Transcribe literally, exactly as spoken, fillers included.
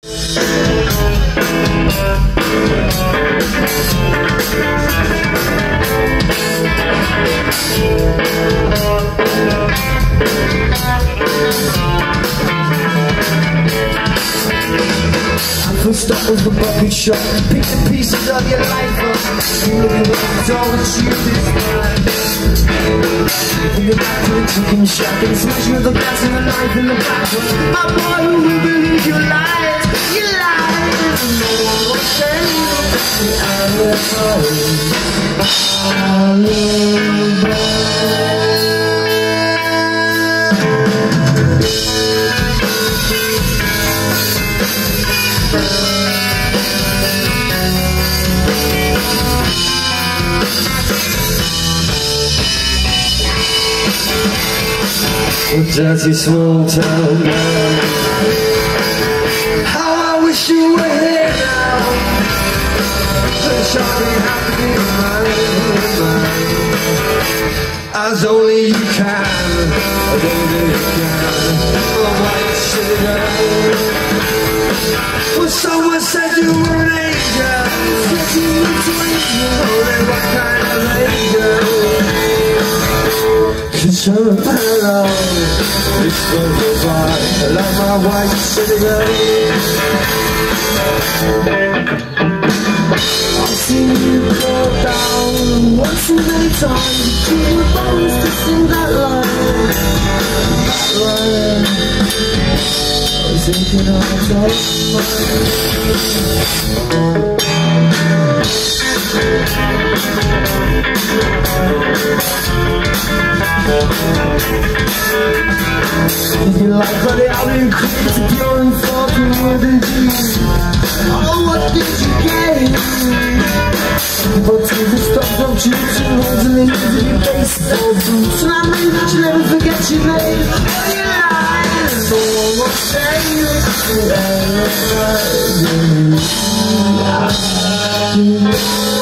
First up was the bucket shop. Pick the pieces of your life up. You looking at the door, the truth is mine. Think about the chicken shack and smash with the glass and the knife in the back. My boy, who will believe you lied? You lied. No one will say I love I love a dirty small town man. How I wish you were here now. But surely have to be mine, mine. As only you can, as only you can. A white cigarette. Well, someone said you were an angel. Said you were to angel. Oh, then what kind of angel? Cause you're a parallel. It's gonna go by like my white cigarette. I've seen you go down once too many times. You were bones to sing that line. That line. I was thinking I was all you like what the outing creeps are pure and fucking within you. Oh, what did you gain? But to the stuff of juice and holes in the ears of your baseball boots. And I mean that you never forget your name. Oh, you lied. So one more say you. And I'm